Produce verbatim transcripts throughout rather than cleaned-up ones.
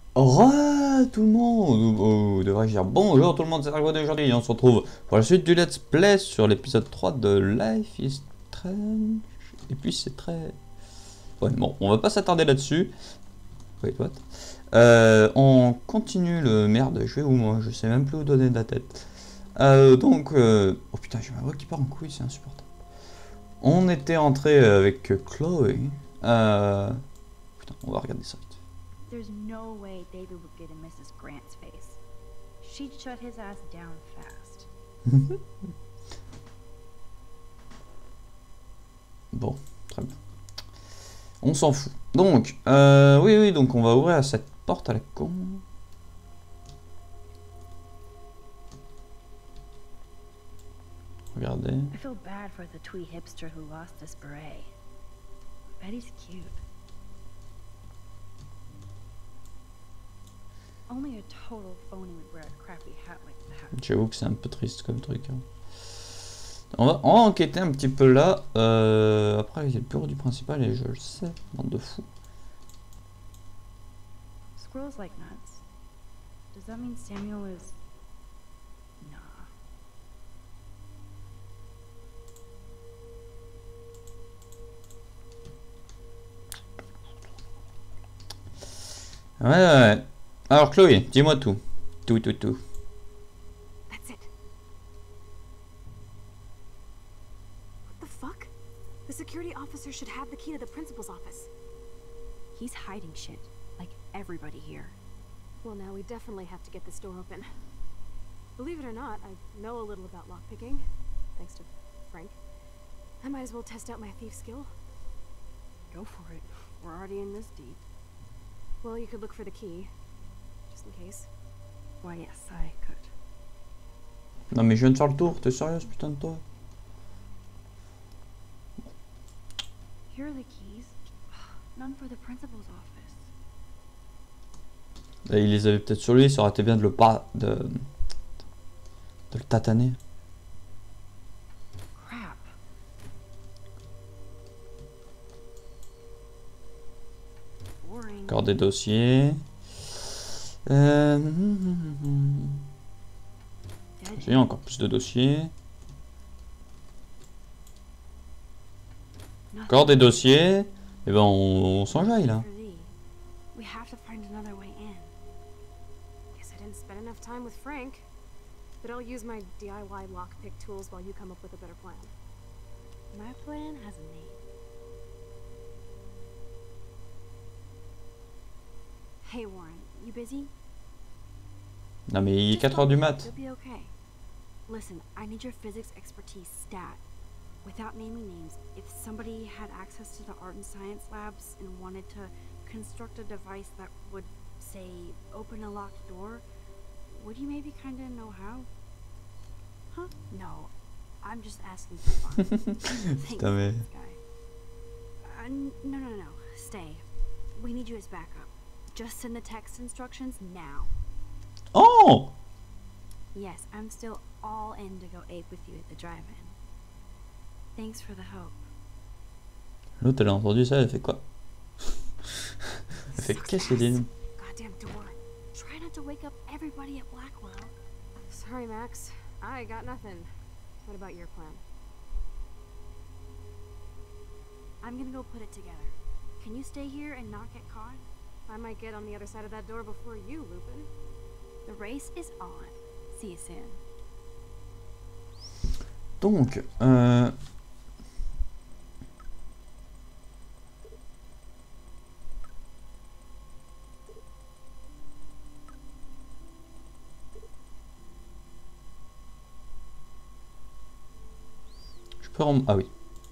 Re tout le monde, ou devrais-je dire bonjour tout le monde, c'est Argo d'aujourd'hui, on se retrouve pour la suite du let's play sur l'épisode trois de Life is Strange. Et puis c'est très... Ouais bon, on va pas s'attarder là-dessus. Wait, what euh, On continue le... Merde, je vais où moi? Je sais même plus où donner de la tête. Euh, donc... Euh... Oh putain, j'ai ma voix qui part en couille, c'est insupportable. On était entré avec Chloé. Euh... Putain, on va regarder ça vite. There's no way David would get in missus Grant's face. She'd shut his ass down fast. Bon, très bien. On s'en fout. Donc, euh, oui, oui, donc on va ouvrir cette porte à la con. Regardez. I feel bad for the twee hipster who lost his beret. Bet he's cute. Only a total phony would wear a crappy hat like that. J'avoue que c'est un peu triste comme truc. Hein. On, va, on va enquêter un petit peu là. Euh, après, il y a le bureau du principal et je le sais, bande de fous. Squirrels like nuts. Does that mean Samuel is... Ouais, ouais, ouais. Alors Chloé, dis-moi tout. Tout, tout, tout. That's it. What the fuck? The security officer should have the key to the principal's office. He's hiding shit, like everybody here. Well, now we definitely have to get this door open. Believe it or not, I know a little about lockpicking, thanks to Frank. I might as well test out my thief skill. Go for it. We're already in this deep. Well, you could look for the key, just in case. Why, yes, I could. Non mais je viens de faire le tour, t'es sérieuse putain de toi? Here are the keys. None for the principal's office. Là, il les avait peut-être sur lui, ça aurait été bien de le pas... de... de le tataner. Crap. Boring. Encore des dossiers. Euh... J'ai encore plus de dossiers. Encore des dossiers. Et ben on, on s'enjaille là. We have to find another way in. Guess I didn't spend enough time with Frank. But I'll use my D I Y lockpick tools while you come up with a better plan. My plan has a name. Hey Warren, you busy? Non mais il est quatre heures du mat. You'll be okay. Listen, I need your physics expertise stat. Without naming names, if somebody had access to the art and science labs and wanted to construct a device that would, say, open a locked door, would you maybe kinda know how? Huh? No, I'm just asking for fun. Thanks, Putain mais... this guy. Uh, n- no, no, no, no. Stay. We need you as backup. Just send the text instructions now. Oh! Yes, I'm still all in to go ape with you at the drive-in. Thanks for the help. L'autre elle a entendu ça, elle fait quoi? Elle fait qu'est-ce qu'elle dit? Goddamn door. Try not to wake up everybody at Blackwell. Sorry, Max. I got nothing. What about your plan? I'm gonna go put it together. Can you stay here and not get caught? I might get on the other side of that door before you, Lupin. The race is on. See you soon. Donc, euh... je peux rem... Ah oui.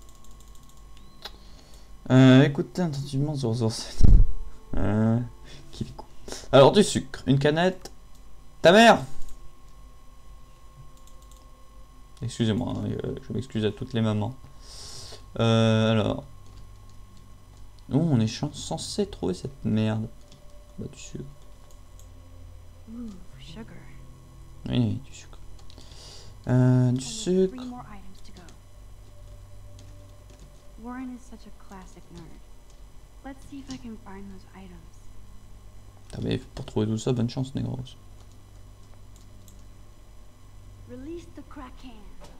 Euh, écoutez attentivement zéro zéro sept. Euh... Qui fait quoi? Alors du sucre, une canette. Ta mère! Excusez-moi, hein, je m'excuse à toutes les mamans. Euh, alors. Oh, on est censé trouver cette merde. Bah, du sucre. Ooh, sugar. Oui, du sucre. Euh, du Only sucre. three more items to go. Warren is such a classic nerd. Let's see if I can find those items. Putain, mais pour trouver tout ça, bonne chance, négros. Release the Kraken.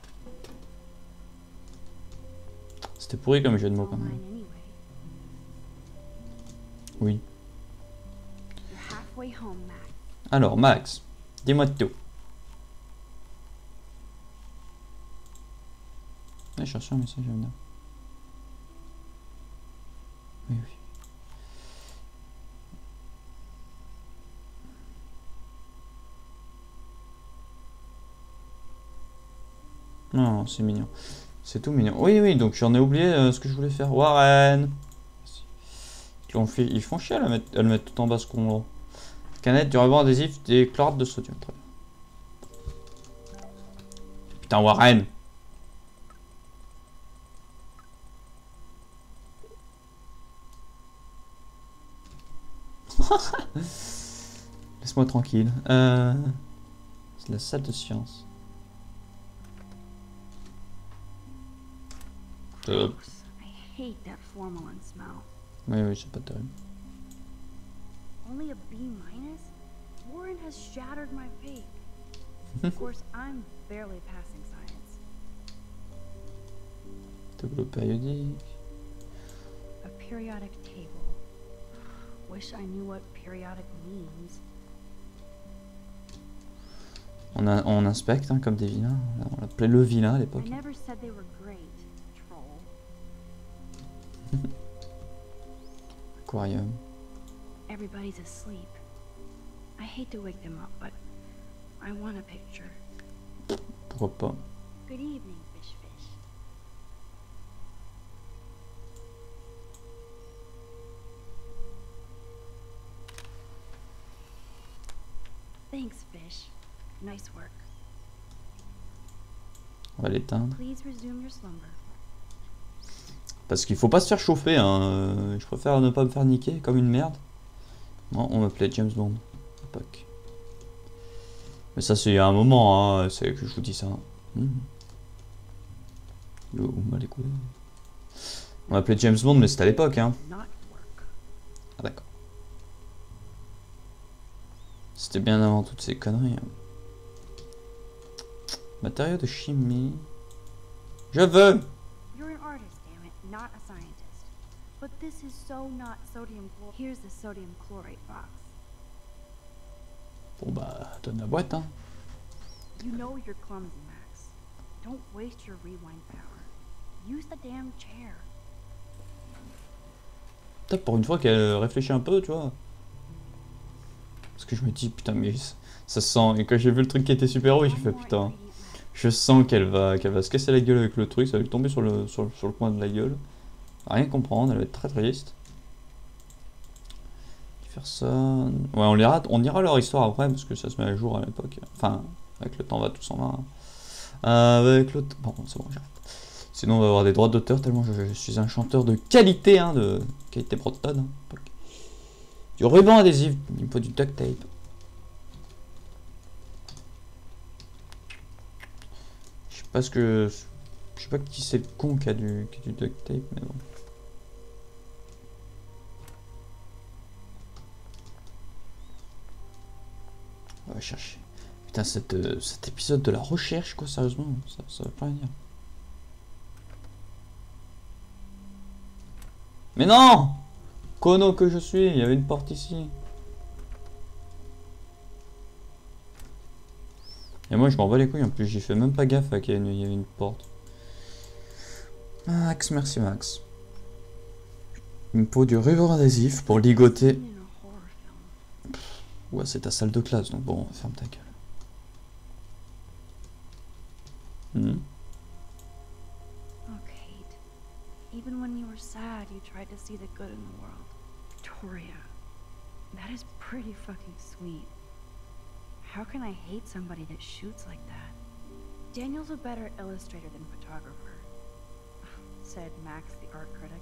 C'était pourri comme jeu de mots All quand même. mine anyway. Oui. You're halfway home, Mac. Alors, Max, dis-moi tout. J'ai cherché un message à venir. Oui, oui. Non, c'est mignon. C'est tout mignon. Oui, oui, donc j'en ai oublié euh, ce que je voulais faire. Warren. Ils, ont fait, ils font chier à, la mettre, à le mettre tout en bas ce con là. Canette, du ruban adhésif, des chlorate de sodium. Très bien. Putain, Warren. Laisse-moi tranquille. Euh... C'est la salle de science. Euh... Gross. I hate that formalin smell. Oui, oui, c'est pas terrible. Only a B minus? Warren has shattered my faith. Of course, I'm barely passing science. Tableau périodique. A periodic table. Wish I knew what periodic means. On, a, on inspecte hein, comme des vilains. On l'appelait le vilain à l'époque. I never said they were great, troll. Aquarium. Everybody's asleep. I hate to wake them up, but I want a picture. Pourquoi pas. Good evening, Fish Fish. Thanks, Fish. Nice work. On va l'éteindre. Please resume your slumber. Parce qu'il faut pas se faire chauffer. Hein. Euh, je préfère ne pas me faire niquer comme une merde. Non, on m'appelait James Bond. À l'époque. Mais ça, c'est il y a un moment. Hein, c'est que je vous dis ça. Mmh. Yo, vous m'allez couler. On m'appelait James Bond, mais c'était à l'époque. Hein. Not work. Ah, d'accord. C'était bien avant toutes ces conneries. Hein. Matériaux de chimie. Je veux. You're an artist, damn it, not a scientist. But this is so not sodium chloride. Here's the sodium chloride box. Bon bah, donne la boîte, hein. You know you're clumsy, Max. Don't waste your rewind power. Use the damn chair. Peut-être pour une fois qu'elle réfléchit un peu, tu vois. Parce que je me dis, putain, mais ça sent. Et quand j'ai vu le truc qui était super haut, j'ai fait, putain. Je sens qu'elle va, qu'elle va se casser la gueule avec le truc, ça va lui tomber sur le, sur, sur le coin de la gueule. Rien comprendre, elle va être très triste. Faire ça. Ouais, on, les rate, on ira leur histoire après parce que ça se met à jour à l'époque. Enfin, avec le temps, on va tous en marre. Euh, avec le temps. Bon, c'est bon, j'arrête. Sinon, on va avoir des droits d'auteur tellement je, je suis un chanteur de qualité, hein, de qualité Broadton. Hein. Du ruban adhésif, il me faut du duct tape. Je sais pas ce que. Je sais pas qui c'est le con qui a du, qui a du duct tape, mais bon. On va chercher. Putain, cette, euh, cet épisode de la recherche, quoi, sérieusement, ça, ça veut pas rien dire. Mais non! Kono que je suis, il y avait une porte ici. Et moi je m'en bats les couilles en plus, j'y fais même pas gaffe à qu'il y avait une porte. Max, merci Max. Il me faut du ruban adhésif pour ligoter. In a horror film. Pff, ouais, c'est ta salle de classe, donc bon, ferme ta gueule. Hmm. Oh, Kate. Even when you were sad, you tried to see the good in the world. Victoria. That is pretty fucking sweet. How can I hate somebody that shoots like that? Daniel's a better illustrator than photographer, said Max, the art critic.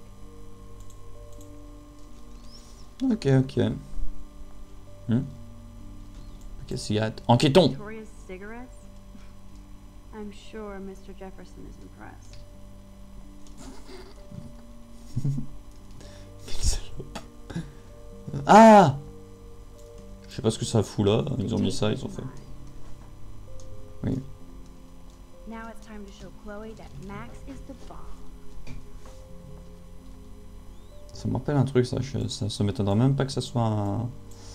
Ok, ok. Hmm. Ok, cigarette. Enquêtons! Victoria's cigarettes? I'm sure Mister Jefferson is impressed. Quelle salope. Ah! sais pas ce que ça fout là, ils ont mis ça, ils ont fait. Oui. Now it's time to show Chloe that Max is the bomb. Ça me rappelle un truc, ça. Je, ça se m'étonnerait même pas que ça soit un.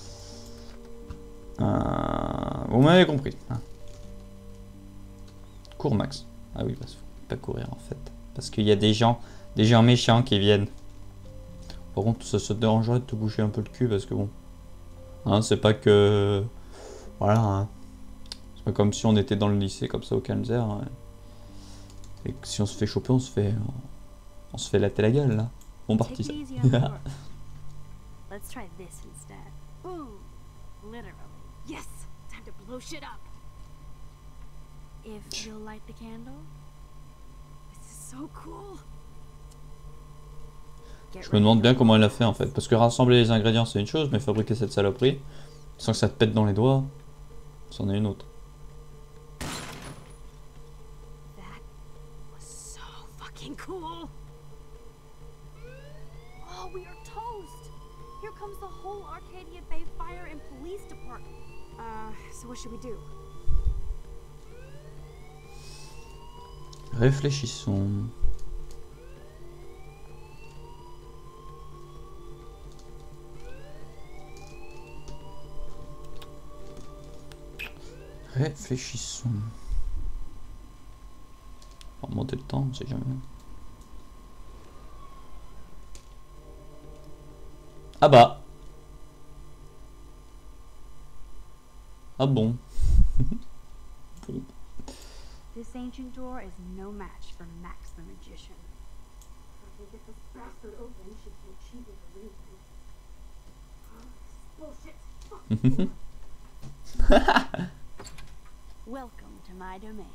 un... Vous m'avez compris. Hein. Cours, Max. Ah oui, parce qu'il faut pas courir en fait. Parce qu'il y a des gens, des gens méchants qui viennent. Par contre, ça se dérangerait de te bouger un peu le cul parce que bon. Hein, c'est pas que. Voilà. Hein. C'est pas comme si on était dans le lycée comme ça au Calzer. Hein. Et que si on se fait choper, on se fait. On se fait latter la gueule là. Bon parti ça. Let's try this instead. Boom! Literally. Yes! Time to blow shit up! If you'll light the candle. This is so cool! Je me demande bien comment elle a fait en fait. Parce que rassembler les ingrédients c'est une chose, mais fabriquer cette saloperie, sans que ça te pète dans les doigts, c'en est une autre. That was so fucking cool! Oh, we are toast! Here comes the whole Arcadia Bay Fire and Police Department. Uh, so what should we do? Réfléchissons. Réfléchissons. On va remonter le temps, on sait jamais. Ah bah. Ah bon. Bon. This ancient door is no match for Max the Magician. If we get this bastard open, she can achieve it illusion. Bullshit! Welcome to my domain.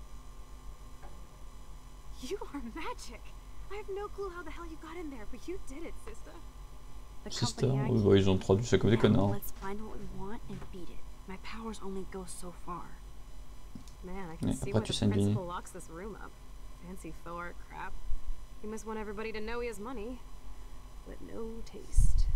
You are magic! I have no clue how the hell you got in there, but you did it, sister. The Sister, company I oui, keep- bah, ils ont traduit ça comme des Now, connards. let's find what we want and beat it. My powers only go so far. Man, I can Yeah, see après why tu the sais, Jenny. principal locks this room up. Fancy faux art crap. He must want everybody to know he has money, but no taste.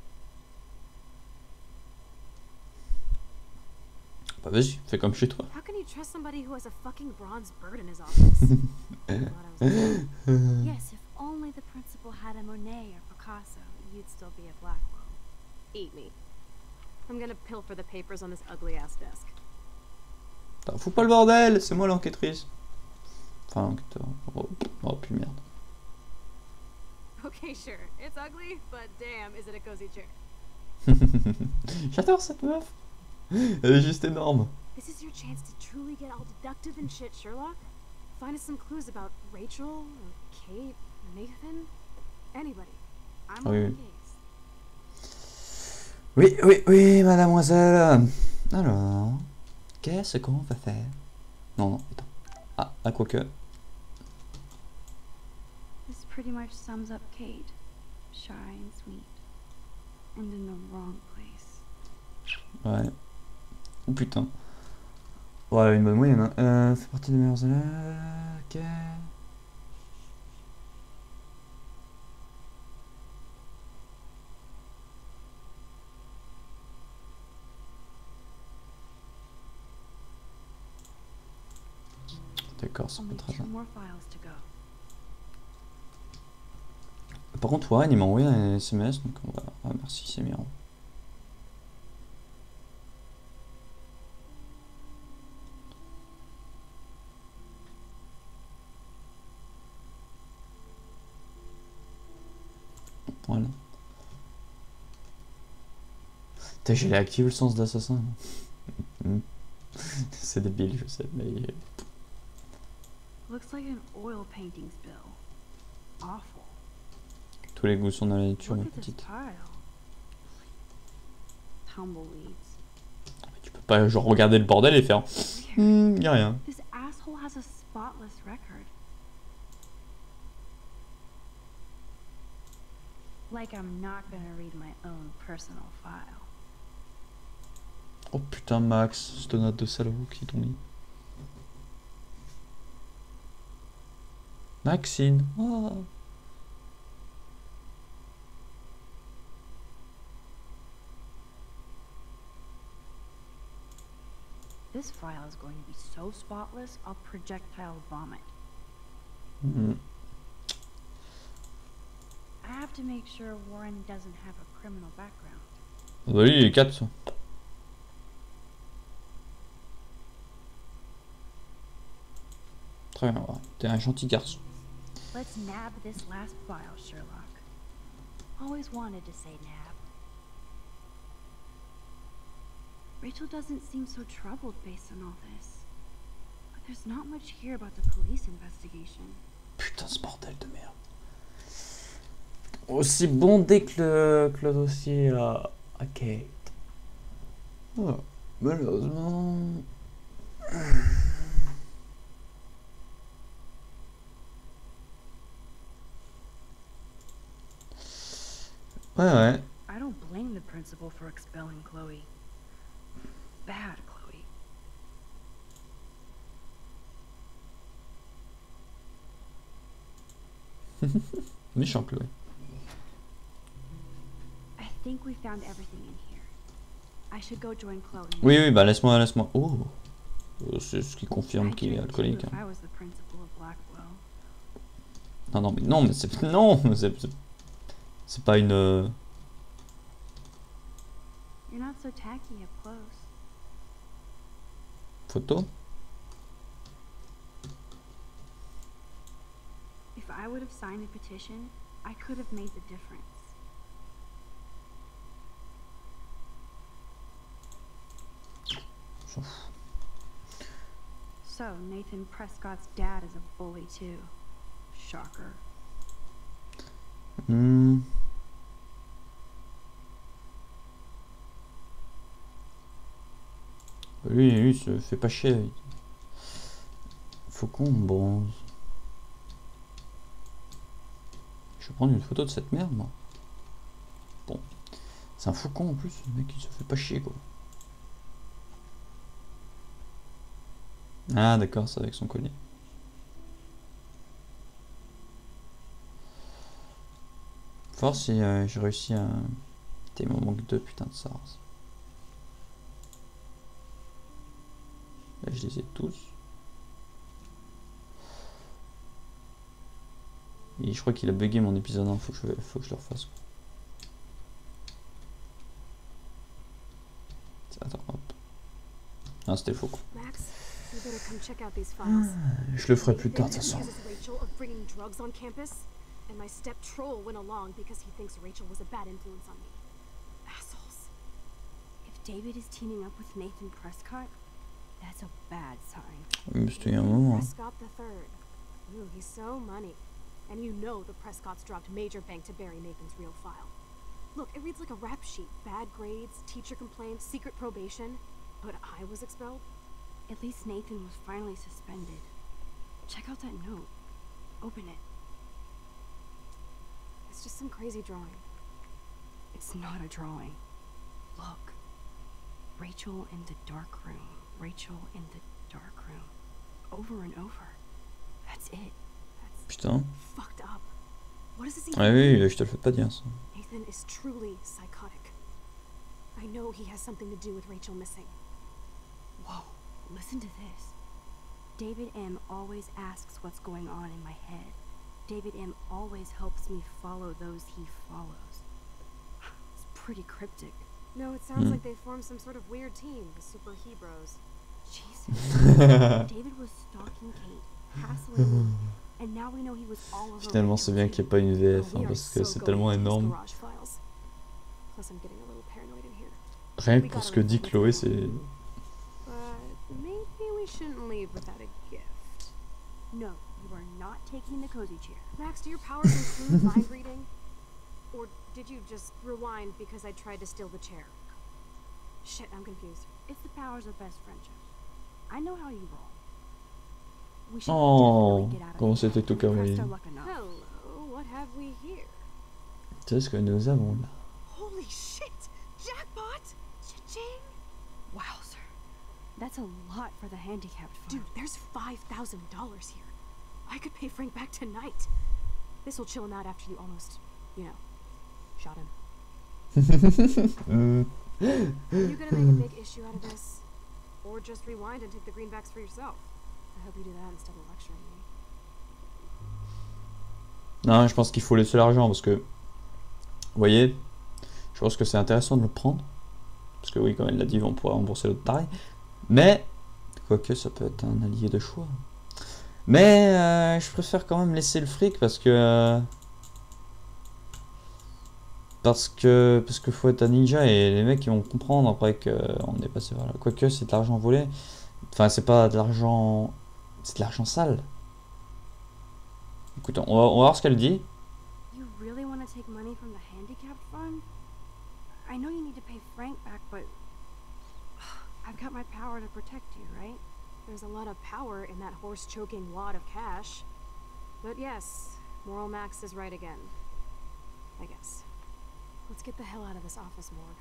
Bah vas-y, fais comme chez toi. How can you trust somebody who has a fucking bronze bird in his office? Thought I was Yes, if only the principal had a Monet or Picasso, you'd still be at Blackwell. Eat me. I'm gonna pilfer the papers on this ugly ass desk. Putain, fous pas le bordel, c'est moi l'enquêtrice. Enfin, l'enquêteur. Oh, oh puis merde. Okay, sure. It's ugly, but damn, is it a cozy chair. J'adore cette meuf. Elle est juste énorme. This is your chance to truly get all deductive and shit, Sherlock. Find us some clues about Rachel, or Kate, or Nathan. Anybody. I'm Oh, on yeah. the case. Oui, oui, oui, mademoiselle. Alors, qu'est-ce qu'on va faire? Non, non, attends. Ah, à quoi que. This pretty much sums up Kate. Shy and sweet. And in the wrong place. Ouais. Oh putain. Ouais, une bonne moyenne. Hein. Euh, fait partie des meilleurs élèves. Ok. D'accord, ça peut Only être two ça. more files to go. Par contre, Warren, il m'a envoyé un S M S, donc on va. Ah, merci, c'est bien. Voilà. Putain, j'ai activé le sens d'assassin. C'est débile, je sais, mais. Looks like an oil painting spill. Awful. Tous les goûts sont dans la nature, ma Look at this petite. tile. Tumbleweeds. Tu peux pas genre regarder le bordel et faire. Hmm, y a rien. This asshole has a spotless record. Like I'm not gonna read my own personal file. Oh putain, Max, cette note de salaud qui t'ont mis. Maxine. Oh. This file is going to be so spotless, I'll projectile vomit. Mm. I have to make sure Warren doesn't have a criminal background. Oui, il est quatre ça. Très bien, voilà. T'es un gentil garçon. Let's nab this last file, Sherlock. Always wanted to say nab. Rachel doesn't seem so troubled based on all this. But there's not much here about the police investigation. Putain, ce bordel de merde. Aussi bondé que le, que le dossier à, à Kate. Oh, malheureusement. Ouais, ouais. I don't blame the principal for expelling Chloe. Bad Chloe. Méchant Chloé. I think we found everything in here. I should go join Chloe. Oui, oui, bah laisse-moi, laisse-moi. Oh, c'est ce qui confirme I'd qu'il est drink too alcoolique. if Hein. I was the principal of Blackwell. Non, non, mais non, mais c'est non, mais c'est c'est- c'est pas une. euh, You're not so tacky up close. Photo. If I would have signed the petition, I could have made the difference. S'en fout. So, Nathan Prescott's dad is a bully too. Shocker. Hmm. Lui, lui, il se fait pas chier. Faucon bronze. Je vais prendre une photo de cette merde, moi. Bon. C'est un faucon en plus, le mec il se fait pas chier quoi. Ah d'accord, c'est avec son collier. Faut voir si euh, j'ai réussi à... T'es mon manque de putain de SARS. Là je les ai tous. Et je crois qu'il a bugué mon épisode un, faut que je, faut que je le refasse. Attends, hop. Ah, c'était faux quoi. Max, you better come check out these files. Je le ferai plus tard de toute Nathan façon. accuses Rachel of bringing drugs on campus, and my step troll went along because he thinks Rachel was a bad influence on me. Assholes. If David is teaming up with Nathan Prescott, that's a bad sign. Mais c'était il y a un moment. hein. Prescott the third. Ooh, he's so money. And you know the Prescotts dropped major bank to bury Nathan's real file. Look, it reads like a rap sheet. Bad grades, teacher complaints, secret probation. But I was expelled? At least Nathan was finally suspended. Check out that note. Open it. It's just some crazy drawing. It's not a drawing. Look. Rachel in the dark room. Rachel in the dark room. Over and over. That's it. That's Putain. fucked up. What does this even Ah mean? oui, je te le fais pas dire ça. Nathan is truly psychotic. I know he has something to do with Rachel missing. Whoa, listen to this. David M. always asks what's going on in my head. David M. always helps me follow those he follows. It's pretty cryptic. No, it sounds Hmm. like they formed some sort of weird team, the Super Hebros. Jesus. David was stalking Kate, hassling me, and now we know he was all over Finalement, c'est bien qu'il n'y ait pas une V F, hein, parce que c'est tellement énorme. Plus, I'm getting a little paranoid in here. Rien que pour ce que dit Chloé, c'est... But maybe we shouldn't leave without a gift. No, you are not taking the cozy chair. Max, do your powers include mind reading? Or did you just rewind because I tried to steal the chair? Shit, I'm confused. It's the powers of best friendship. I know how you roll. We should Oh, definitely get out of comment here. c'était tout We've pressed carré. our luck enough. Hello, what have we here? Tu sais ce que nous avons là. Holy shit! Jackpot! Cha-ching! Wow, sir. That's a lot for the handicapped fund. Dude, there's five thousand dollars here. I could pay Frank back tonight. This'll chill him out after you almost, you know, shot him. Mm. Are you gonna make a big issue out of this? Or just rewind and take the greenbacks for yourself. I hope you do that instead of lecturing me. Non, je pense qu'il faut laisser l'argent parce que, vous voyez, je pense que c'est intéressant de le prendre. Parce que oui, comme elle l'a dit, on pourrait rembourser l'autre pareil. Mais, quoique ça peut être un allié de choix. Mais euh, je préfère quand même laisser le fric parce que... Euh, parce que parce que faut être un ninja et les mecs ils vont comprendre après qu'on est passé par là. Quoique c'est de l'argent volé. Enfin c'est pas de l'argent... C'est de l'argent sale. Écoute, on va, on va voir ce qu'elle dit. You really want to take money from the handicap fund? I know you need to pay Frank back, but I've got my power to protect you, right? There's a lot of power in that horse-choking wad of cash. But yes, Moral Max is right again. I guess. Let's get the hell out of this office morgue.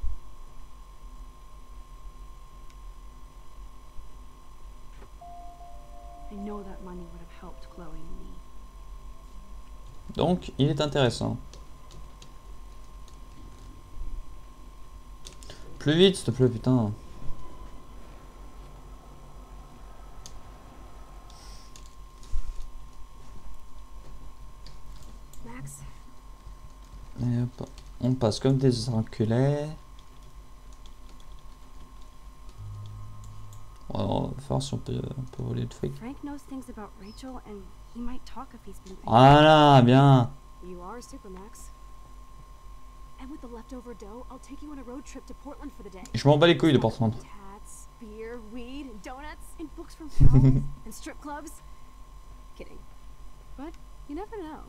I know that money would have helped Chloe and me. Donc il est intéressant. Plus vite s'il te plaît putain. Max? Et hop, on passe comme des enculés. Ouais, on va voir si on peut, on peut voler le fric. Frank knows things about Rachel, and he might talk if he's been. Voilà, bien. You are super, Max. And with the leftover dough, I'll take you on a road trip to Portland for the day. Je m'en bats les couilles de Portland. Tats, beer, weed, donuts, And books from towns. and strip clubs. Kidding. But you never know.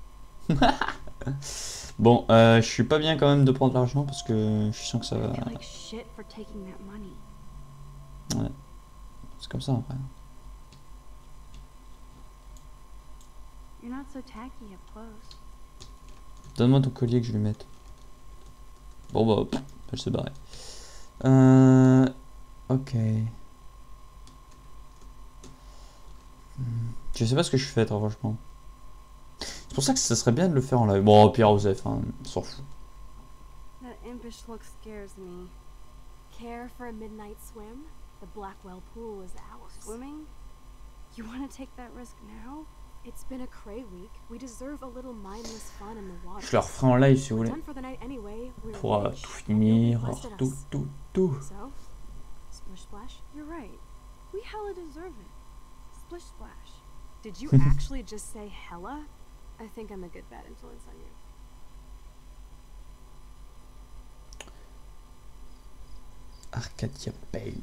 Bon, euh, je suis pas bien quand même de prendre l'argent parce que je sens que ça va. I feel like shit for taking that money. Ouais. C'est comme ça après. You're not so tacky up close. Donne-moi ton collier que je lui mette. Bon bah, pff, elle s'est barrée. Euh... Ok. Hmm. Je sais pas ce que je fais, très franchement. C'est pour ça que ça serait bien de le faire en live. Bon, Pierre Osef, hein, on s'en fout. That impish look scares me. Care for a midnight swim? The Blackwell pool is ours. Swimming? You want to take that risk now? It's been a cray week. We deserve a little mindless fun in the water. Je le referai en live si vous We're voulez. done for the night anyway. We're Pour euh, rich. tout finir, Nobody alors busted tout, us. tout, tout. So, splish splash. You're right. We hella deserve it. Splish splash. Did you actually just say hella? I think I'm a good bad influence on you. Arcadia Bay.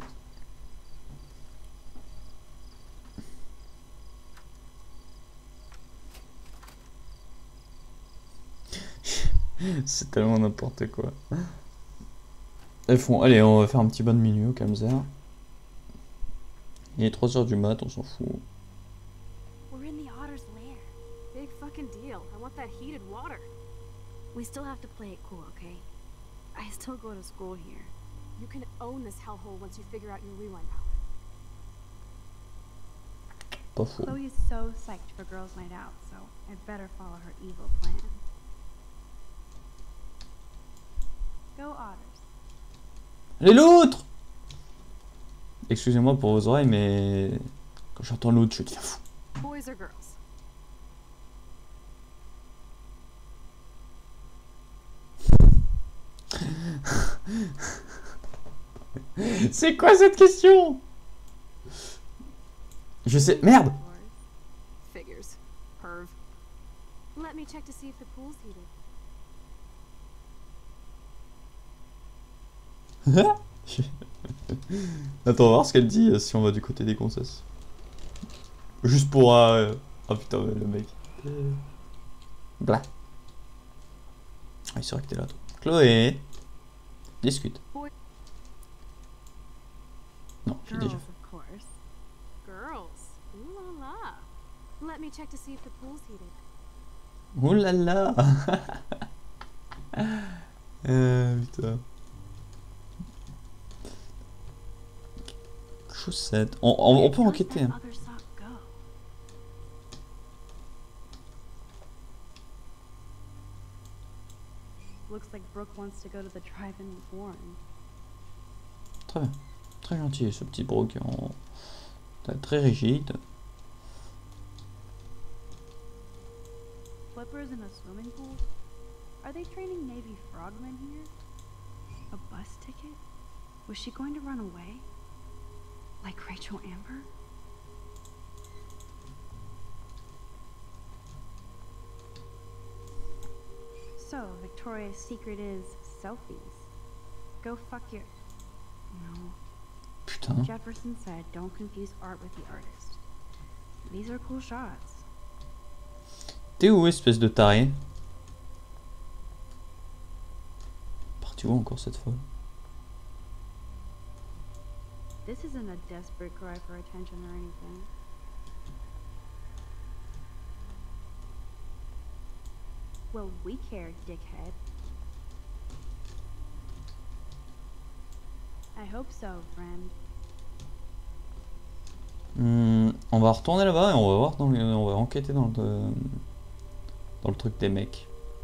C'est tellement n'importe quoi. Elles font, allez, on va faire un petit bain de minuit au Kamzer. Il est trois heures du mat, on s'en fout. We're in the otter's lair. Big fucking deal. I want that heated water. We still have to play it cool, okay? I still go to school here. You can own this hellhole once you figure out your rewind power. Pas faux. Chloe is so psyched for girls' night out, so I better follow her evil plan. Go Otters. Les loutres! Excusez-moi pour vos oreilles, mais quand j'entends l'autre, je deviens fou. Boys or girls? C'est quoi cette question? Je sais. Merde! Figures. Perv. Let me check to see if the pool's heated. Attends, on va voir ce qu'elle dit euh, si on va du côté des gonzesses. Juste pour... Euh... Oh putain, ouais, le mec. Blah. Ah, c'est vrai que t'es là, toi. Chloé. Discute. Non, j'ai Girls, déjà. of course. Girls. Ooh la la. Let me check to see if the pool's heated. Ouh là là. euh, putain. Chaussettes. On, on, on peut Where'd enquêter. that Hein. other sock go? Looks like Brooke wants to go to the drive-in with Warren. Très bien. très gentil ce petit broc, en... très rigide. Flippers in a swimming pool? Are they training Navy frogmen here? A bus ticket? Was she going to run away? Like Rachel Amber? So, Victoria's secret is selfies. Go fuck your... No. Putain. Jefferson said don't confuse art with the artist. These are cool shots. T'es où, espèce de taré? Parti où encore cette fois? This isn't a desperate cry for attention or anything. Well, we care, dickhead. I hope so, friend. Hmm, on va retourner là-bas et on va voir dans le, on va enquêter dans le dans le truc des mecs.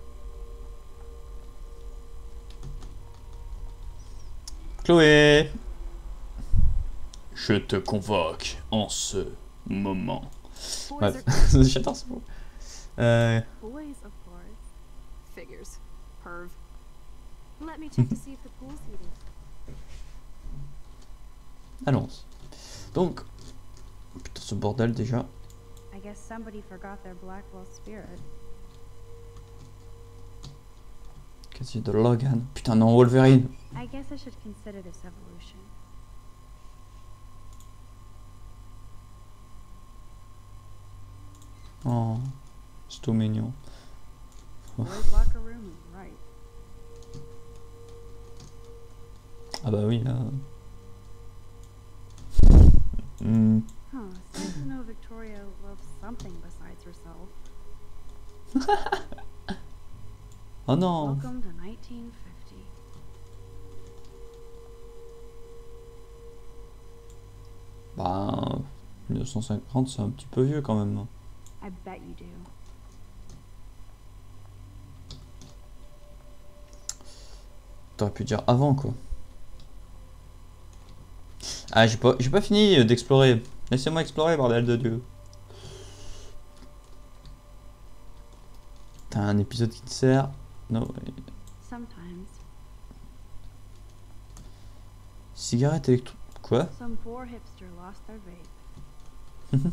Chloé, je te convoque en ce moment. Boys Bref, are j'adore ce mot. Euh, boys, of course. Figures. Perv. Let me check to see if the pool's heated. allons. Donc, putain ce bordel déjà. I guess somebody forgot their Blackwell spirit. Quasi de Logan. Putain non, Wolverine. I guess I should consider this evolution. Oh, c'est tout mignon. Boys' locker room is right. Ah bah oui là. Hmm. Huh, it's nice to know Victoria loves something besides herself. Oh non. Welcome to nineteen fifty. Bah, mille neuf cent cinquante c'est un petit peu vieux quand même. I bet you do. T'aurais pu dire avant quoi. Ah j'ai pas, j'ai pas fini d'explorer. Laissez-moi explorer bordel de Dieu. T'as un épisode qui te sert. Non. Sometimes. Cigarette électro... Quoi? Some poor hipster lost their vape.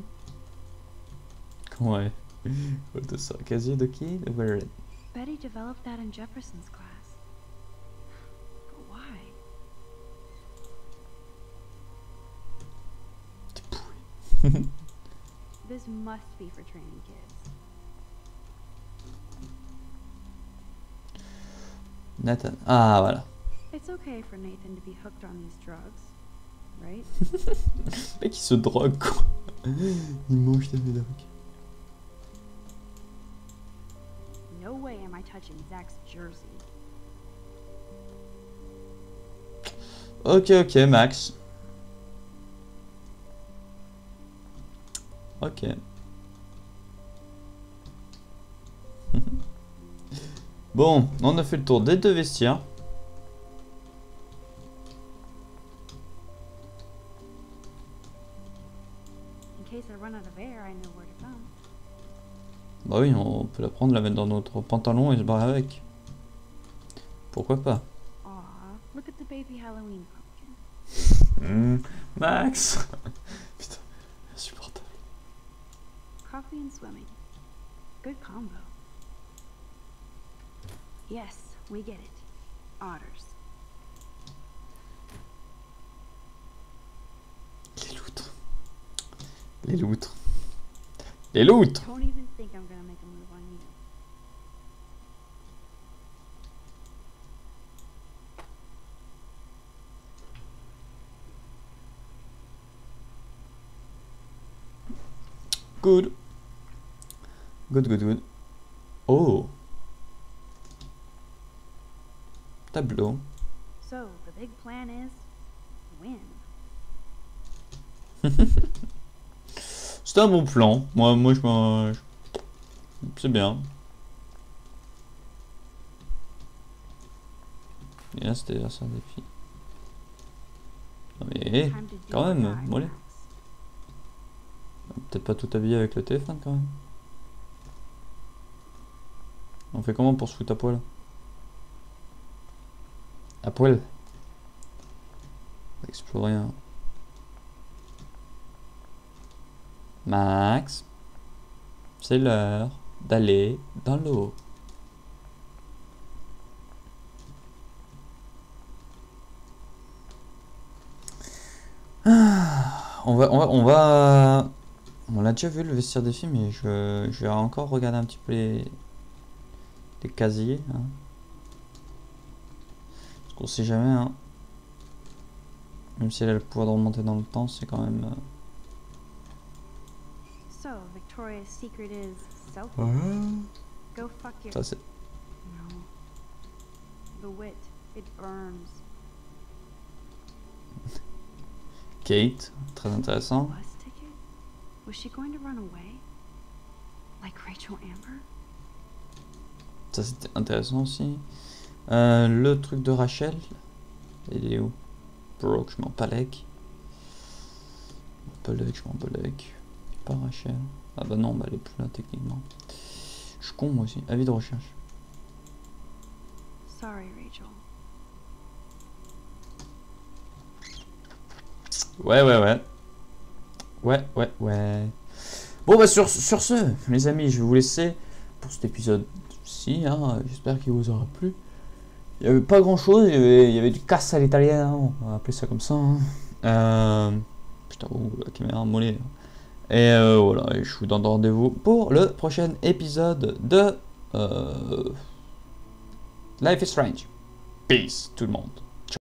Ouais. What the fuck? Casier de qui? De Warren. Betty developed that in Jefferson's class. But why? This must be for training kids. Nathan. Ah voilà. It's okay for Nathan to be hooked on these drugs, right? Le mec il se drogue quoi. Il mange des drogues. No way am I touching Zach's jersey. Ok ok Max. Ok. Bon, on a fait le tour des deux vestiaires. In case I run out of air, I know where to come. Bah oui, on peut la prendre, la mettre dans notre pantalon et se barrer avec. Pourquoi pas? Aw, look at the baby Halloween pumpkin. Mmh, Max. Putain, insupportable. Coffee and swimming. Good combo. Yes, we get it. Otters. Les loutres. Les loutres. Les loutres. Don't even think I'm gonna make a move on you. Good. Good, good, good. Oh. Tableau. So, the big plan is win. C'est un bon plan. Moi, moi je m'en... C'est bien. Et là, c'était ça des filles. Non mais, Time to do quand or même, die, mollet. Max. Peut-être pas tout habillé avec le téléphone quand même. On fait comment pour se foutre à poil? À poil. On va explorer un... Max, c'est l'heure d'aller dans l'eau. Ah, on va, on va, on va, on l'a déjà vu le vestiaire des filles, mais je, je vais encore regarder un petit peu les, les casiers. Hein. Parce qu'on sait jamais. Hein. Même si elle a le pouvoir de remonter dans le temps, c'est quand même. Euh... So, Victoria's secret is self. Go fuck your. Ça c'est. No. The wit. It burns. Kate, très intéressant. Bus ticket? Was she going to run away? Like Rachel Amber? Ça c'était intéressant aussi. Euh, le truc de Rachel. Il est où? Brooke, je m'en palek. Palek, je m'en palek. Pas Rachel. Ah bah non, bah elle est plus là techniquement. Je suis con moi aussi. Avis de recherche. Sorry, Rachel. Ouais, ouais, ouais. Ouais, ouais, ouais. Bon bah sur, sur ce, les amis, je vais vous laisser pour cet épisode-ci. Hein. J'espère qu'il vous aura plu. Il n'y avait pas grand-chose, il y avait, il y avait du casse à l'italien, hein. On va appeler ça comme ça. Hein. Euh... Putain, oh, la caméra mollet. Et euh, voilà, et je vous donne rendez-vous pour le prochain épisode de euh... Life is Strange. Peace tout le monde.